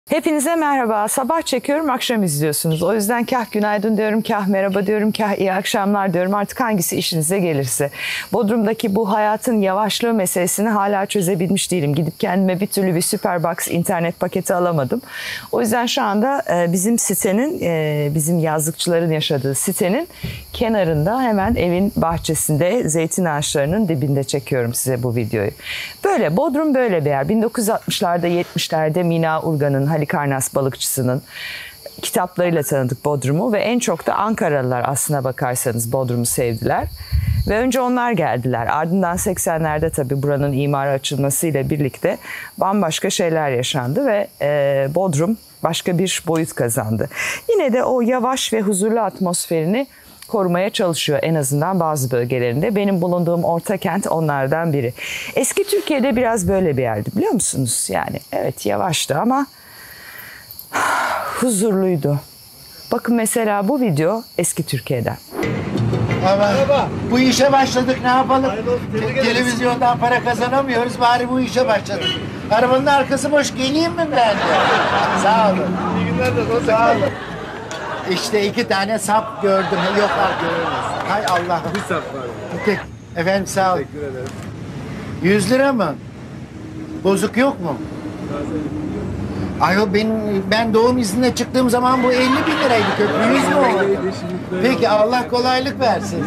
Hepinize merhaba. Sabah çekiyorum, akşam izliyorsunuz. O yüzden kah günaydın diyorum, kah merhaba diyorum, kah iyi akşamlar diyorum. Artık hangisi işinize gelirse. Bodrum'daki bu hayatın yavaşlığı meselesini hala çözebilmiş değilim. Gidip kendime bir türlü bir Superbox internet paketi alamadım. O yüzden şu anda bizim sitenin, bizim yazlıkçıların yaşadığı sitenin kenarında, hemen evin bahçesinde, zeytin ağaçlarının dibinde çekiyorum size bu videoyu. Böyle, Bodrum böyle bir yer. 1960'larda, 70'lerde Mina Urgan'ın, Halikarnas balıkçısının kitaplarıyla tanıdık Bodrum'u ve en çok da Ankaralılar aslına bakarsanız Bodrum'u sevdiler. Ve önce onlar geldiler. Ardından 80'lerde tabii buranın imara açılmasıyla birlikte bambaşka şeyler yaşandı ve Bodrum başka bir boyut kazandı. Yine de o yavaş ve huzurlu atmosferini korumaya çalışıyor en azından bazı bölgelerinde. Benim bulunduğum orta kent onlardan biri. Eski Türkiye'de biraz böyle bir yerdi, biliyor musunuz? Yani evet, yavaştı ama huzurluydu. Bakın mesela bu video eski Türkiye'den. Merhaba. Bu işe başladık, ne yapalım? Televizyondan para kazanamıyoruz, bari bu işe başladık. Arabanın arkası boş, geleyim mi ben de? Sağ olun. İyi günler de sağ olun. İşte 2 tane sap gördüm. Yok artık göremez. Hay Allah. Bir sap var. Efendim sağ olun. Teşekkür ederim. 100 lira mı? Bozuk yok mu? Ayol, ben doğum iznine çıktığım zaman bu 50 bin liraydı, köprü 100 mü oldu? Peki, Allah kolaylık versin.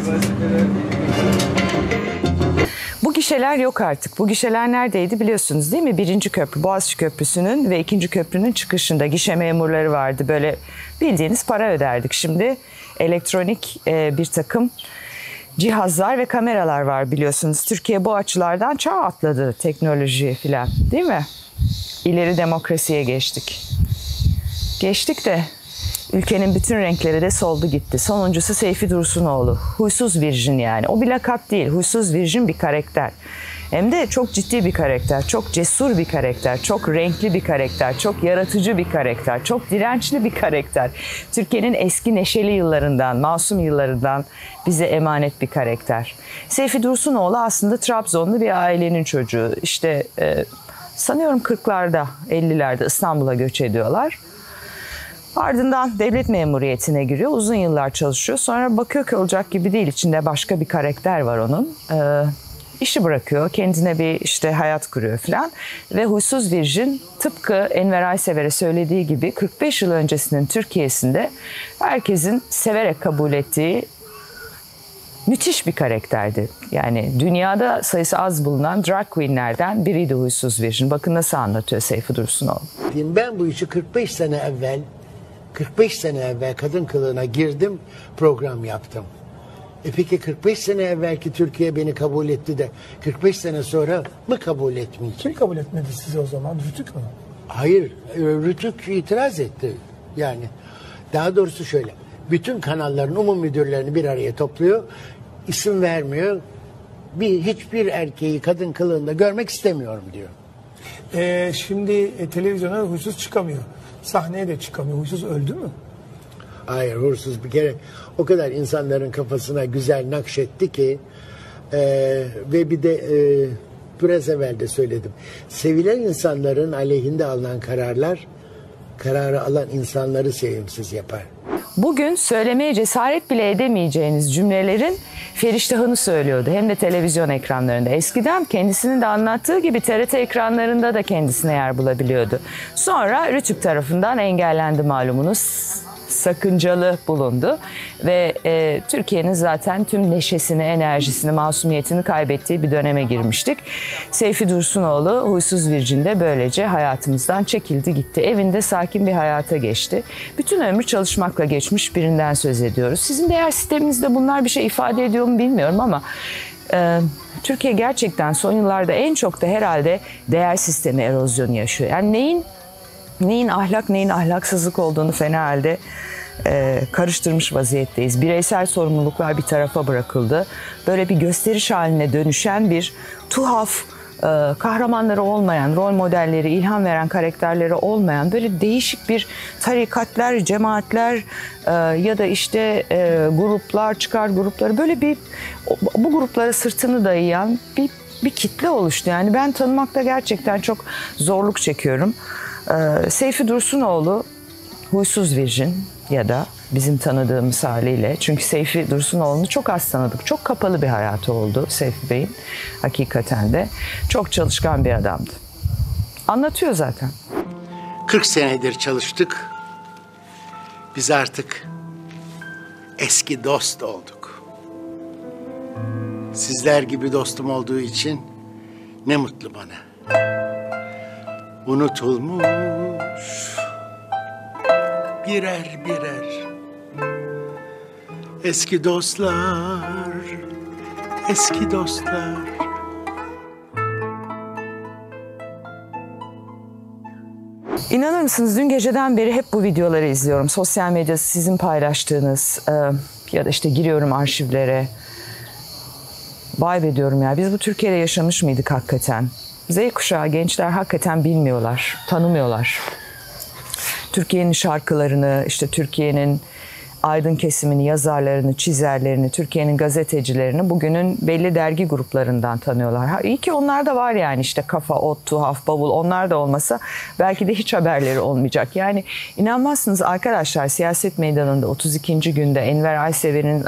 Bu gişeler yok artık. Bu gişeler neredeydi biliyorsunuz değil mi? Birinci köprü, Boğaziçi Köprüsü'nün ve ikinci köprünün çıkışında gişe memurları vardı. Böyle bildiğiniz para öderdik. Şimdi elektronik bir takım cihazlar ve kameralar var biliyorsunuz. Türkiye bu açılardan çağ atladı, teknoloji filan, değil mi? İleri demokrasiye geçtik. Geçtik de ülkenin bütün renkleri de soldu gitti. Sonuncusu Seyfi Dursunoğlu. Huysuz Virjin yani. O bir lakap değil. Huysuz Virjin bir karakter. Hem de çok ciddi bir karakter. Çok cesur bir karakter. Çok renkli bir karakter. Çok yaratıcı bir karakter. Çok dirençli bir karakter. Türkiye'nin eski neşeli yıllarından, masum yıllarından bize emanet bir karakter. Seyfi Dursunoğlu aslında Trabzonlu bir ailenin çocuğu. İşte sanıyorum 40'larda, 50'lerde İstanbul'a göç ediyorlar. Ardından devlet memuriyetine giriyor. Uzun yıllar çalışıyor. Sonra bakıyor ki olacak gibi değil. İçinde başka bir karakter var onun. İşi bırakıyor. Kendine bir işte hayat kuruyor falan. Ve Huysuz Virjin tıpkı Enver Aysever'e söylediği gibi 45 yıl öncesinin Türkiye'sinde herkesin severek kabul ettiği müthiş bir karakterdi. Yani dünyada sayısı az bulunan drag queenlerden biriydi Huysuz Virjin. Bakın nasıl anlatıyor Seyfi Dursunoğlu. Ben bu işi 45 sene evvel kadın kılığına girdim, program yaptım. Peki 45 sene evvelki Türkiye beni kabul etti de 45 sene sonra mı kabul etmeyecek? Kim kabul etmedi sizi o zaman? Rütük mü? Hayır, Rütük itiraz etti. Yani daha doğrusu şöyle, bütün kanalların umum müdürlerini bir araya topluyor, isim vermiyor. Hiçbir erkeği kadın kılığında görmek istemiyorum diyor. Şimdi televizyona huysuz çıkamıyor. Sahneye de çıkamıyor. Huysuz öldü mü? Hayır, huysuz bir kere o kadar insanların kafasına güzel nakşetti ki ve bir de biraz evvel de söyledim. Sevilen insanların aleyhinde alınan kararı alan insanları sevimsiz yapar. Bugün söylemeye cesaret bile edemeyeceğiniz cümlelerin feriştahını söylüyordu. Hem de televizyon ekranlarında. Eskiden kendisinin de anlattığı gibi TRT ekranlarında da kendisine yer bulabiliyordu. Sonra Rütük tarafından engellendi malumunuz. Sakıncalı bulundu ve Türkiye'nin zaten tüm neşesini, enerjisini, masumiyetini kaybettiği bir döneme girmiştik. Seyfi Dursunoğlu, Huysuz Virjin de böylece hayatımızdan çekildi gitti. Evinde sakin bir hayata geçti. Bütün ömrü çalışmakla geçmiş birinden söz ediyoruz. Sizin değer sisteminizde bunlar bir şey ifade ediyor mu bilmiyorum ama Türkiye gerçekten son yıllarda en çok da herhalde değer sistemi erozyonu yaşıyor. Yani neyin ahlak, neyin ahlaksızlık olduğunu fena halde karıştırmış vaziyetteyiz. Bireysel sorumluluklar bir tarafa bırakıldı. Böyle bir gösteriş haline dönüşen bir tuhaf, kahramanları olmayan, rol modelleri, ilham veren karakterleri olmayan böyle değişik bir tarikatlar, cemaatler ya da işte gruplar, çıkar grupları, böyle bir bu gruplara sırtını dayayan bir kitle oluştu. Yani ben tanımakta gerçekten çok zorluk çekiyorum. Seyfi Dursunoğlu huysuz virjin ya da bizim tanıdığımız haliyle. Çünkü Seyfi Dursunoğlu'nu çok az tanıdık. Çok kapalı bir hayatı oldu Seyfi Bey'in hakikaten de. Çok çalışkan bir adamdı. Anlatıyor zaten. 40 senedir çalıştık. Biz artık eski dost olduk. Sizler gibi dostum olduğu için ne mutlu bana. Unutulmuş birer birer eski dostlar, eski dostlar. İnanır mısınız dün geceden beri hep bu videoları izliyorum. Sosyal medyada sizin paylaştığınız ya da işte giriyorum arşivlere. Vay be diyorum ya, biz bu Türkiye'de yaşamış mıydık hakikaten? Z kuşağı gençler hakikaten bilmiyorlar, tanımıyorlar. Türkiye'nin şarkılarını, işte Türkiye'nin aydın kesimini, yazarlarını, çizerlerini, Türkiye'nin gazetecilerini bugünün belli dergi gruplarından tanıyorlar. Ha, iyi ki onlar da var yani, işte Kafa, Ot, Tuhaf, Bavul, onlar da olmasa belki de hiç haberleri olmayacak. Yani inanmazsınız arkadaşlar, siyaset meydanında 32. günde Enver Aysever'in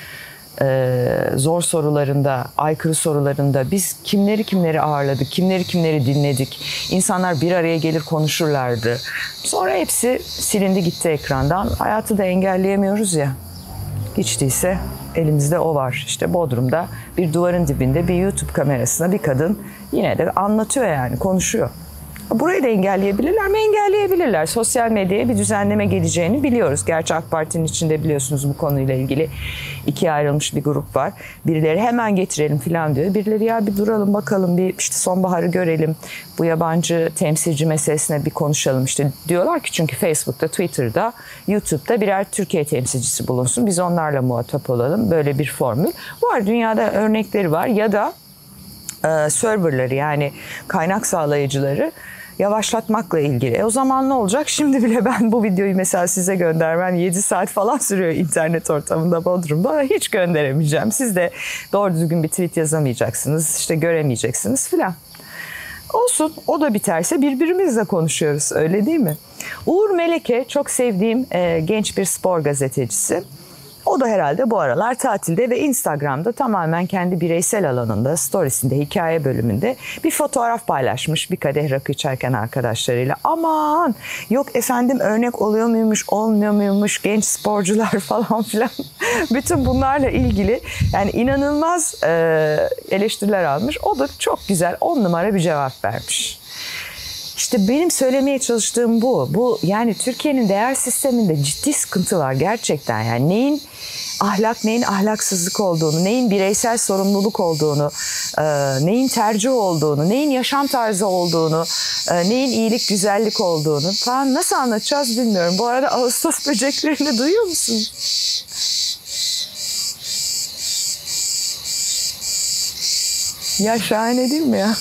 zor sorularında, aykırı sorularında biz kimleri ağırladık, kimleri dinledik. İnsanlar bir araya gelir konuşurlardı. Sonra hepsi silindi gitti ekrandan. Hayatı da engelleyemiyoruz ya. Hiç değilse elimizde o var. İşte Bodrum'da bir duvarın dibinde bir YouTube kamerasına bir kadın yine de anlatıyor yani, konuşuyor. Burayı da engelleyebilirler mi? Engelleyebilirler. Sosyal medyaya bir düzenleme geleceğini biliyoruz. Gerçi AK Parti'nin içinde biliyorsunuz bu konuyla ilgili ikiye ayrılmış bir grup var. Birileri hemen getirelim falan diyor. Birileri ya bir duralım bakalım, bir işte sonbaharı görelim. Bu yabancı temsilci meselesine bir konuşalım. İşte diyorlar ki çünkü Facebook'ta, Twitter'da, YouTube'da birer Türkiye temsilcisi bulunsun. Biz onlarla muhatap olalım. Böyle bir formül var. Dünyada örnekleri var. Ya da serverları, yani kaynak sağlayıcıları yavaşlatmakla ilgili. O zaman ne olacak? Şimdi bile ben bu videoyu mesela size göndermem 7 saat falan sürüyor internet ortamında Bodrum'da. Hiç gönderemeyeceğim. Siz de doğru düzgün bir tweet yazamayacaksınız. İşte göremeyeceksiniz filan. Olsun, o da biterse birbirimizle konuşuyoruz, öyle değil mi? Uğur Meleke çok sevdiğim genç bir spor gazetecisi. O da herhalde bu aralar tatilde ve Instagram'da tamamen kendi bireysel alanında, storiesinde, hikaye bölümünde bir fotoğraf paylaşmış bir kadeh rakı içerken arkadaşlarıyla. Aman yok efendim, örnek oluyor muymuş, olmuyor muymuş, genç sporcular falan filan. Bütün bunlarla ilgili yani inanılmaz eleştiriler almış. O da çok güzel 10 numara bir cevap vermiş. İşte benim söylemeye çalıştığım bu. Bu yani Türkiye'nin değer sisteminde ciddi sıkıntı var gerçekten. Yani neyin ahlak, neyin ahlaksızlık olduğunu, neyin bireysel sorumluluk olduğunu, neyin tercih olduğunu, neyin yaşam tarzı olduğunu, neyin iyilik, güzellik olduğunu falan nasıl anlatacağız bilmiyorum. Bu arada Ağustos böceklerini duyuyor musunuz? Ya şahane değil mi ya?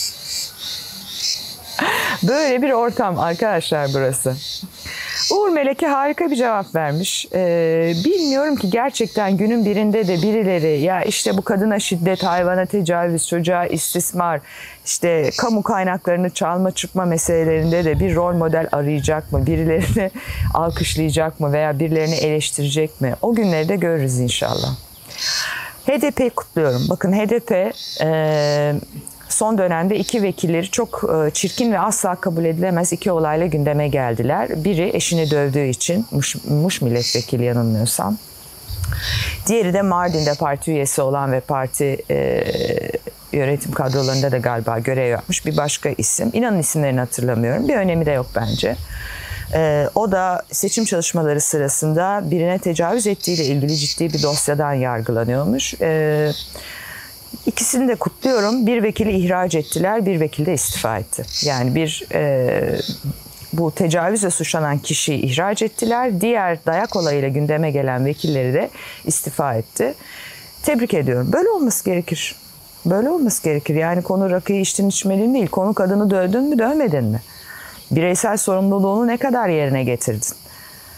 Böyle bir ortam arkadaşlar burası. Uğur Meleke harika bir cevap vermiş. Bilmiyorum ki gerçekten günün birinde de birileri ya işte bu kadına şiddet, hayvana tecavüz, çocuğa istismar, işte kamu kaynaklarını çalma çırpma meselelerinde de bir rol model arayacak mı? Birilerini alkışlayacak mı veya birilerini eleştirecek mi? O günleri de görürüz inşallah. HDP'yi kutluyorum. Bakın HDP son dönemde iki vekilleri çok çirkin ve asla kabul edilemez iki olayla gündeme geldiler. Biri eşini dövdüğü için Muş milletvekili yanılmıyorsam. Diğeri de Mardin'de parti üyesi olan ve parti yönetim kadrolarında da galiba görev yapmış bir başka isim. İnanın isimlerini hatırlamıyorum. Bir önemi de yok bence. O da seçim çalışmaları sırasında birine tecavüz ettiğiyle ilgili ciddi bir dosyadan yargılanıyormuş. İkisini de kutluyorum. Bir vekili ihraç ettiler, bir vekil de istifa etti. Yani bu tecavüzle suçlanan kişiyi ihraç ettiler. Diğer dayak olayıyla gündeme gelen vekilleri de istifa etti. Tebrik ediyorum. Böyle olması gerekir. Böyle olması gerekir. Yani konu rakıyı içtin içmedin değil. Konu kadını dövdün mü dövmedin mi? Bireysel sorumluluğunu ne kadar yerine getirdin?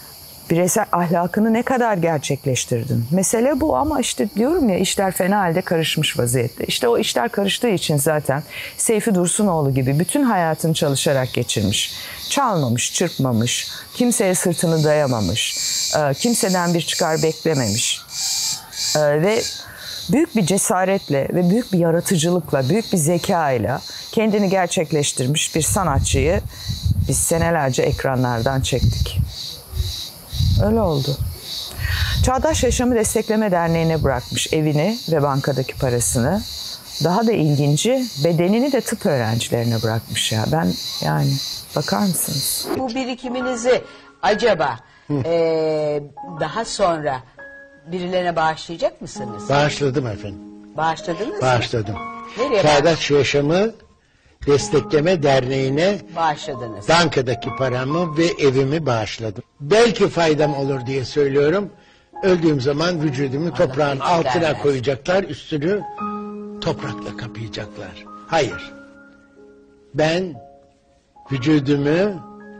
Bireysel ahlakını ne kadar gerçekleştirdin? Mesele bu ama işte diyorum ya işler fena halde karışmış vaziyette. İşte o işler karıştığı için zaten Seyfi Dursunoğlu gibi bütün hayatını çalışarak geçirmiş. Çalmamış, çırpmamış, kimseye sırtını dayamamış, kimseden bir çıkar beklememiş. Ve büyük bir cesaretle ve büyük bir yaratıcılıkla, büyük bir zekayla kendini gerçekleştirmiş bir sanatçıyı biz senelerce ekranlardan çektik. Öyle oldu. Çağdaş Yaşamı Destekleme Derneği'ne bırakmış evini ve bankadaki parasını. Daha da ilginci bedenini de tıp öğrencilerine bırakmış ya. Ben yani bakar mısınız? Bu birikiminizi acaba daha sonra birilerine bağışlayacak mısınız? Bağışladım efendim. Bağışladınız mı? Bağışladım. Nereye Çağdaş Yaşamı Destekleme Derneği'ne bağışladınız? bankadaki paramı ve evimi bağışladım. Belki faydam olur diye söylüyorum. Öldüğüm zaman vücudumu toprağın hiç altına vermez. koyacaklar, üstünü toprakla kapayacaklar. Hayır. Ben vücudumu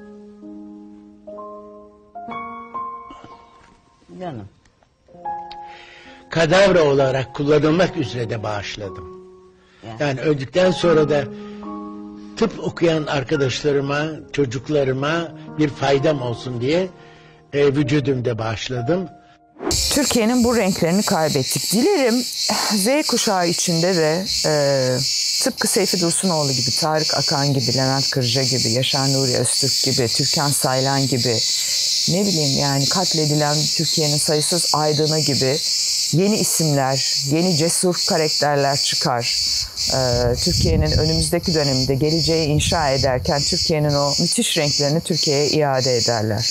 Canım. kadavra olarak kullanılmak üzere de bağışladım. Yani öldükten sonra da tıp okuyan arkadaşlarıma, çocuklarıma bir faydam olsun diye vücudumda bağışladım. Türkiye'nin bu renklerini kaybettik. Dilerim Z kuşağı içinde de tıpkı Seyfi Dursunoğlu gibi, Tarık Akan gibi, Levent Kırca gibi, Yaşar Nuri Öztürk gibi, Türkan Saylan gibi, ne bileyim yani katledilen Türkiye'nin sayısız aydını gibi yeni isimler, yeni cesur karakterler çıkar. Türkiye'nin önümüzdeki döneminde geleceği inşa ederken Türkiye'nin o müthiş renklerini Türkiye'ye iade ederler.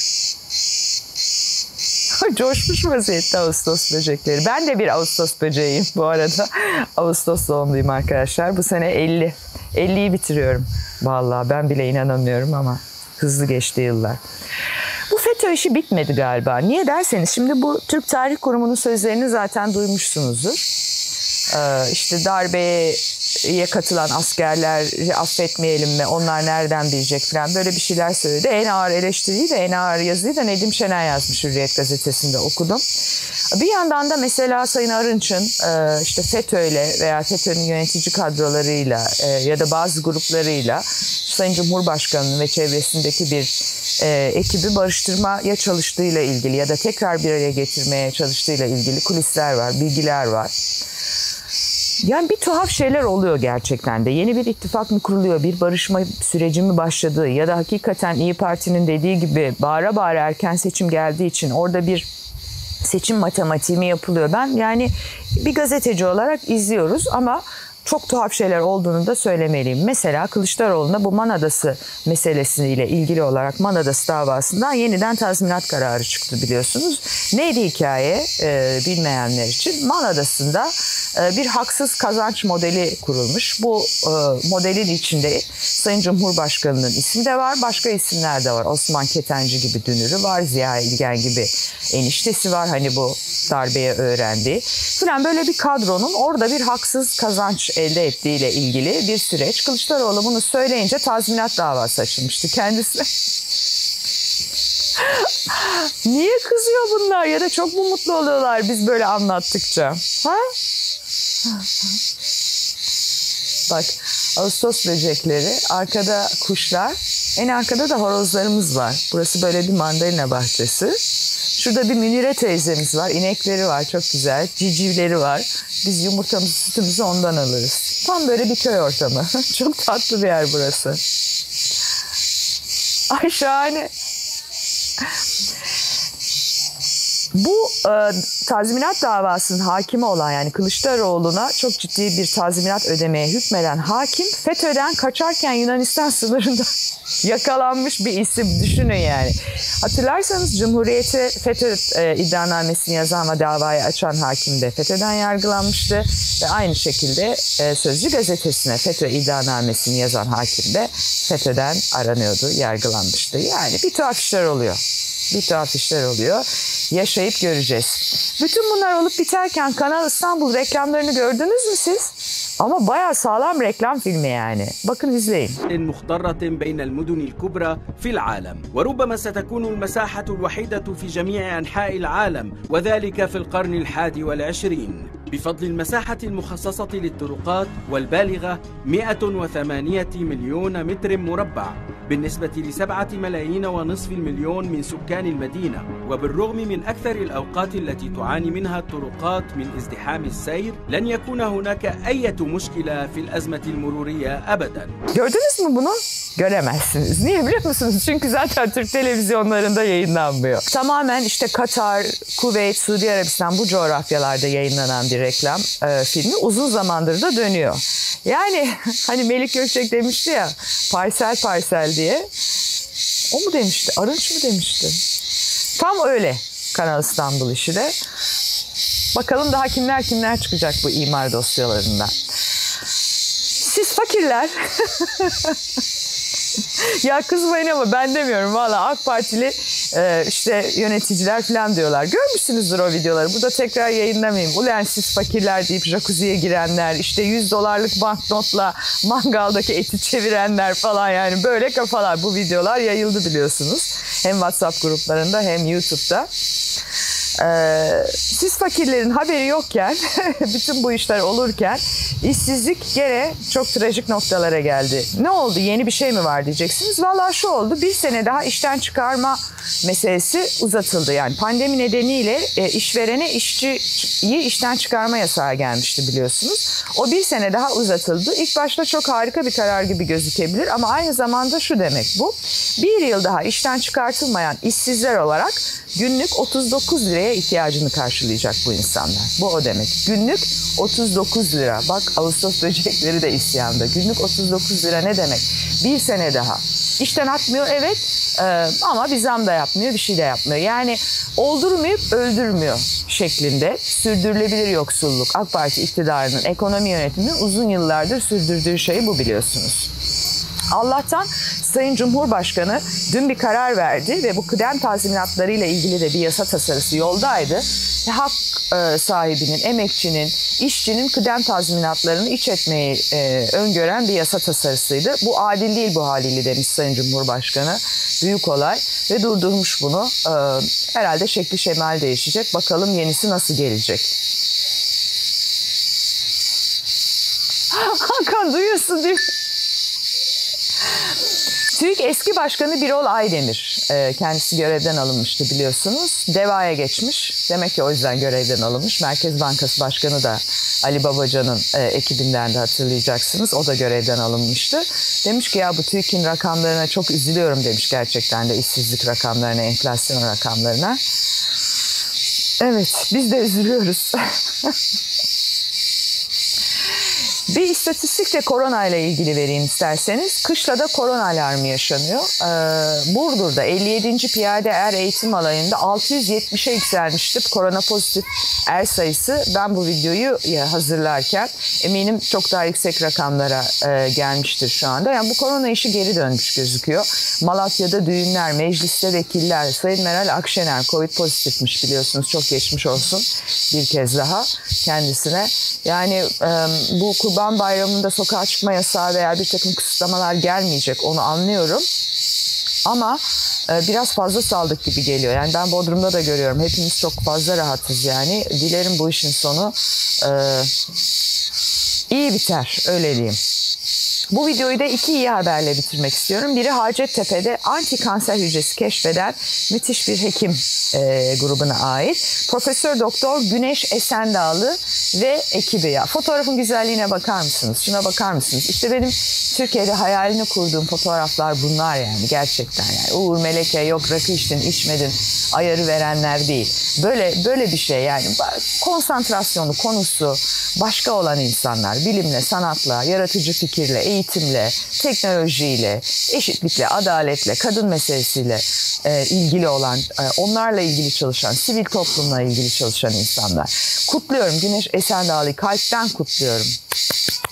Coşmuş vaziyette Ağustos böcekleri. Ben de bir Ağustos böceğiyim bu arada. Ağustos doğumluyum arkadaşlar. Bu sene 50. 50'yi bitiriyorum. Vallahi ben bile inanamıyorum ama hızlı geçti yıllar. Bu FETÖ işi bitmedi galiba. Niye derseniz şimdi bu Türk Tarih Kurumu'nun sözlerini zaten duymuşsunuzdur. İşte darbeye katılan askerleri affetmeyelim mi? Onlar nereden bilecek falan böyle bir şeyler söyledi. En ağır eleştiriyi de en ağır yazıyı da Nedim Şener yazmış Hürriyet Gazetesi'nde okudum. Bir yandan da mesela Sayın Arınç'ın işte FETÖ'yle veya FETÖ'nün yönetici kadrolarıyla ya da bazı gruplarıyla Sayın Cumhurbaşkanı'nın ve çevresindeki bir ekibi barıştırmaya çalıştığıyla ilgili ya da tekrar bir araya getirmeye çalıştığıyla ilgili kulisler var, bilgiler var. Yani bir tuhaf şeyler oluyor gerçekten de. Yeni bir ittifak mı kuruluyor, bir barışma süreci mi başladı ya da hakikaten İYİ Parti'nin dediği gibi bağıra bağıra erken seçim geldiği için orada bir seçim matematiği mi yapılıyor? Ben yani bir gazeteci olarak izliyoruz ama çok tuhaf şeyler olduğunu da söylemeliyim. Mesela Kılıçdaroğlu'na bu Man Adası meselesiyle ilgili olarak Man Adası davasından yeniden tazminat kararı çıktı biliyorsunuz. Neydi hikaye bilmeyenler için? Man Adası'nda bir haksız kazanç modeli kurulmuş. Bu modelin içinde Sayın Cumhurbaşkanı'nın ismi de var, başka isimler de var. Osman Ketenci gibi dünürü var, Ziya İlgen gibi eniştesi var. Hani bu darbeye öğrendiği falan böyle bir kadronun orada bir haksız kazanç elde ettiğiyle ilgili bir süreç. Kılıçdaroğlu bunu söyleyince tazminat davası açılmıştı kendisi. Niye kızıyor bunlar ya da çok mu mutlu oluyorlar biz böyle anlattıkça? Ha? Bak Ağustos böcekleri, arkada kuşlar, en arkada da horozlarımız var. Burası böyle bir mandalina bahçesi. Şurada bir Münire teyzemiz var, inekleri var çok güzel, civcivleri var. Biz yumurtamızı, sütümüzü ondan alırız. Tam böyle bir köy ortamı. Çok tatlı bir yer burası. Ay şahane. Bu tazminat davasının hakimi olan yani Kılıçdaroğlu'na çok ciddi bir tazminat ödemeye hükmeden hakim FETÖ'den kaçarken Yunanistan sınırında yakalanmış bir isim düşünün yani. Hatırlarsanız Cumhuriyet'e FETÖ iddianamesini yazan ve davayı açan hakim de FETÖ'den yargılanmıştı ve aynı şekilde Sözcü gazetesine FETÖ iddianamesini yazan hakim de FETÖ'den aranıyordu, yargılanmıştı. Yani bir tuhaf işler oluyor. Bir tuhaf işler oluyor. Yaşayıp göreceğiz. Bütün bunlar olup biterken Kanal İstanbul reklamlarını gördünüz mü siz? Ama bayağı sağlam reklam filmi yani. Bakın izleyin. مخضرة بين المدن الكبرى في العالم وربما ستكون المساحة الوحيدة في جميع أنحاء العالم وذلك في القرن ال21 بفضل المساحة المخصصة للطرقات والبالغة 108 مليون متر مربع بالنسبة ل7 ملايين ونصف المليون من سكان المدينة وبالرغم من أكثر الأوقات التي تعاني منها الطرقات من ازدحام السير لن يكون هناك أي مشكلة في الأزمة المرورية أبدا. Gördünüz mü bunu? Göremezsiniz. Niye biliyor musunuz? Çünkü zaten Türk televizyonlarında yayınlanmıyor. Tamamen işte Katar, Kuveyt, Suudi Arabistan bu coğrafyalarda yayınlanan bir reklam filmi. Uzun zamandır da dönüyor. Yani hani Melik Gökçek demişti ya parsel parsel diye. O mu demişti? Arınç mı demişti? Tam öyle Kanal İstanbul işi de. Bakalım daha kimler çıkacak bu imar dosyalarından. Siz fakirler ya kızmayın ama ben demiyorum valla AK Partili işte yöneticiler falan diyorlar. Görmüşsünüzdür o videoları. Burada tekrar yayınlamayayım. Ulan siz fakirler deyip jacuzziye girenler, işte $100 banknotla mangaldaki eti çevirenler falan yani böyle kafalar. Bu videolar yayıldı biliyorsunuz. Hem WhatsApp gruplarında hem YouTube'da. Siz fakirlerin haberi yokken bütün bu işler olurken işsizlik gene çok trajik noktalara geldi. Ne oldu? Yeni bir şey mi var diyeceksiniz. Vallahi şu oldu. Bir sene daha işten çıkarma meselesi uzatıldı. Yani pandemi nedeniyle işverene işçiyi işten çıkarma yasağı gelmişti biliyorsunuz. O bir sene daha uzatıldı. İlk başta çok harika bir karar gibi gözükebilir ama aynı zamanda şu demek bu. Bir yıl daha işten çıkartılmayan işsizler olarak günlük 39 liraya ihtiyacını karşılayacak bu insanlar. Bu o demek. Günlük 39 lira. Bak Ağustos böcekleri de isyanda. Günlük 39 lira ne demek? Bir sene daha. İşten atmıyor evet ama bir zam da yapmıyor, bir şey de yapmıyor. Yani oldurmayıp öldürmüyor şeklinde sürdürülebilir yoksulluk. AK Parti iktidarının ekonomi yönetiminin uzun yıllardır sürdürdüğü şey bu biliyorsunuz. Allah'tan Sayın Cumhurbaşkanı dün bir karar verdi ve bu kıdem tazminatlarıyla ilgili de bir yasa tasarısı yoldaydı. Hak sahibinin, emekçinin, işçinin kıdem tazminatlarını iç etmeyi öngören bir yasa tasarısıydı. Bu adil değil bu haliyle demiş Sayın Cumhurbaşkanı. Büyük olay ve durdurmuş bunu. Herhalde şekli şemali değişecek. Bakalım yenisi nasıl gelecek. Hakan duyuyorsun değil mi? TÜİK eski başkanı Birol Aydemir. Kendisi görevden alınmıştı biliyorsunuz. DEVA'ya geçmiş. Demek ki o yüzden görevden alınmış. Merkez Bankası Başkanı da Ali Babacan'ın ekibinden de hatırlayacaksınız. O da görevden alınmıştı. Demiş ki ya bu TÜİK'in rakamlarına çok üzülüyorum demiş gerçekten de işsizlik rakamlarına, enflasyon rakamlarına. Evet biz de üzülüyoruz. Bir istatistik de korona ile ilgili vereyim isterseniz. Kışla'da korona alarmı yaşanıyor. Burdur'da 57. Piyade Er Eğitim Alayı'nda 670'e yükselmişti korona pozitif er sayısı. Ben bu videoyu hazırlarken eminim çok daha yüksek rakamlara gelmiştir şu anda. Yani bu korona işi geri dönmüş gözüküyor. Malatya'da düğünler, mecliste vekiller, Sayın Meral Akşener Covid pozitifmiş biliyorsunuz. Çok geçmiş olsun bir kez daha kendisine. Yani bu Kurban Bayramı'nda sokağa çıkma yasağı veya bir takım kısıtlamalar gelmeyecek onu anlıyorum. Ama biraz fazla saldık gibi geliyor. Yani ben Bodrum'da da görüyorum. Hepimiz çok fazla rahatız yani. Dilerim bu işin sonu iyi biter öyle diyeyim. Bu videoyu da iki iyi haberle bitirmek istiyorum. Biri Hacettepe'de anti kanser hücresi keşfeden müthiş bir hekim grubuna ait. Profesör Doktor Güneş Esendağlı ve ekibi ya. Fotoğrafın güzelliğine bakar mısınız? Şuna bakar mısınız? İşte benim Türkiye'de hayalini kurduğum fotoğraflar bunlar yani gerçekten yani. Uğur Meleke yok rakı içtin içmedin ayarı verenler değil. Böyle bir şey yani konsantrasyonu konusu başka olan insanlar bilimle, sanatla, yaratıcı fikirle, eğitimle, teknolojiyle, eşitlikle, adaletle, kadın meselesiyle ilgili olan, onlarla ilgili çalışan, sivil toplumla ilgili çalışan insanlar. Kutluyorum Güneş Esendağlı'yı kalpten kutluyorum.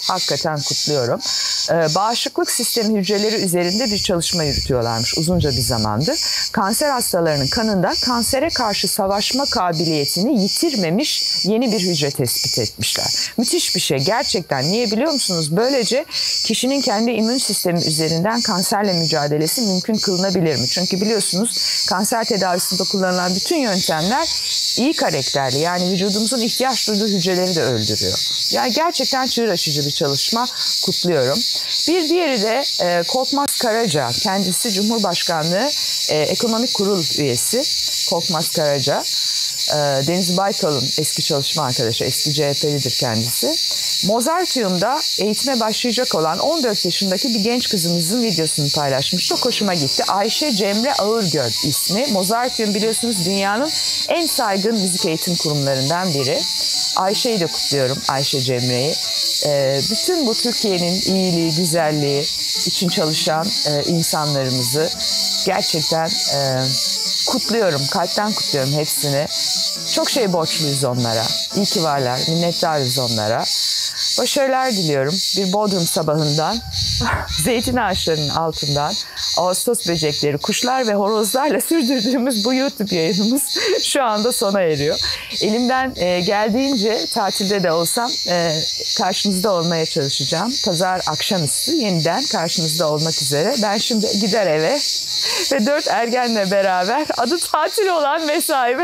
Hakikaten kutluyorum. Bağışıklık sistemi hücreleri üzerinde bir çalışma yürütüyorlarmış uzunca bir zamandır. Kanser hastalarının kanında kansere karşı savaşma kabiliyetini yitirmemiş yeni bir hücre tespit etmişler. Müthiş bir şey gerçekten. Niye biliyor musunuz? Böylece kişinin kendi immün sistemi üzerinden kanserle mücadelesi mümkün kılınabilir mi? Çünkü biliyorsunuz kanser tedavisinde kullanılan bütün yöntemler iyi karakterli, yani vücudumuzun ihtiyaç duyduğu hücreleri de öldürüyor. Yani gerçekten çığır açıcı bir çalışma, kutluyorum. Bir diğeri de Korkmaz Karaca. Kendisi Cumhurbaşkanlığı Ekonomik Kurul üyesi Korkmaz Karaca. Deniz Baykal'ın eski çalışma arkadaşı, eski CHP'lidir kendisi. Mozartium'da eğitime başlayacak olan 14 yaşındaki bir genç kızımızın videosunu paylaşmış. Çok hoşuma gitti. Ayşe Cemre Ağırgöl ismi. Mozartium biliyorsunuz dünyanın en saygın müzik eğitim kurumlarından biri. Ayşe'yi de kutluyorum, Ayşe Cemre'yi. Bütün bu Türkiye'nin iyiliği, güzelliği için çalışan insanlarımızı gerçekten kutluyorum, kalpten kutluyorum hepsini. Çok şey borçluyuz onlara. İyi ki varlar, minnettarız onlara. Başarılar diliyorum. Bir Bodrum sabahından, zeytin ağaçlarının altından, Ağustos böcekleri, kuşlar ve horozlarla sürdürdüğümüz bu YouTube yayınımız şu anda sona eriyor. Elimden geldiğince tatilde de olsam karşınızda olmaya çalışacağım. Pazar akşamüstü yeniden karşınızda olmak üzere. Ben şimdi gider eve ve 4 ergenle beraber adı tatil olan mesaime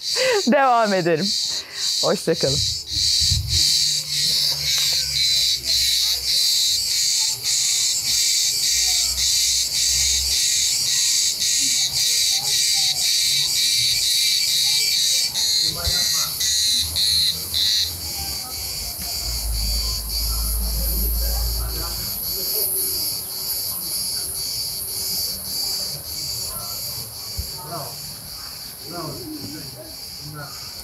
devam ederim. Hoşçakalın. No.